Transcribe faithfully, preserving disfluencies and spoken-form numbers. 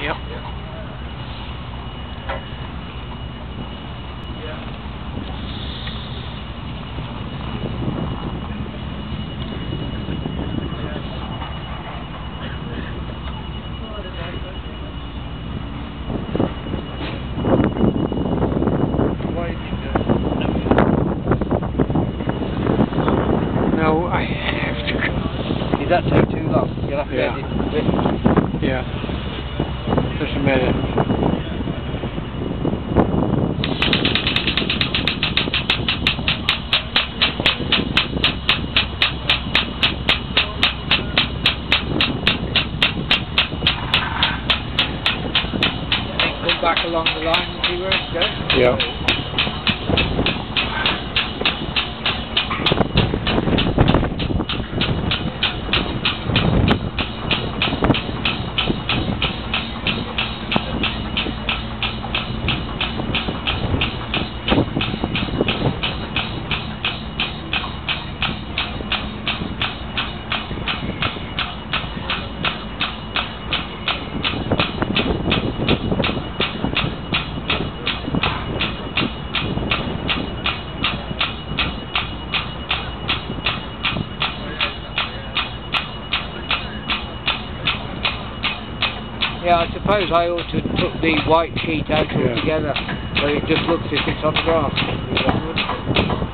Yep. No, I have to go. Did that take too long? You'll have to Yeah. edit a bit. Yeah. Just a minute. Come back along the line and see where it's going. Yeah. Yeah, I suppose I ought to put the white sheet out Yeah. altogether so it just looks as if it's on the grass.